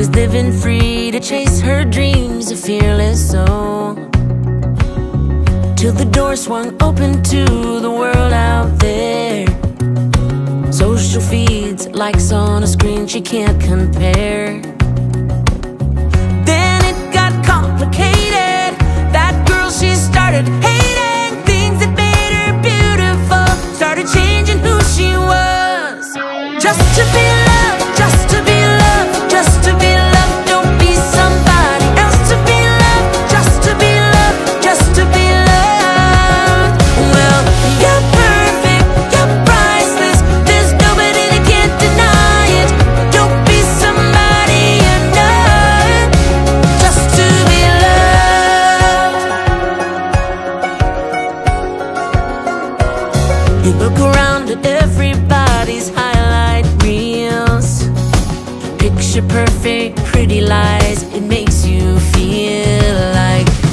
was living free to chase her dreams, a fearless soul, till the door swung open to the world out there. Social feeds, likes on a screen she can't compare. Then it got complicated. That girl she started hating, things that made her beautiful started changing who she was. Just to be loved, just to be loved, just to be loved. Don't be somebody else to be loved. Just to be loved, just to be loved. Well, you're perfect, you're priceless. There's nobody that can't deny it. Don't be somebody you're not. Just to be loved. You look around at everybody's highlight reels, picture perfect, pretty lies. It makes you feel like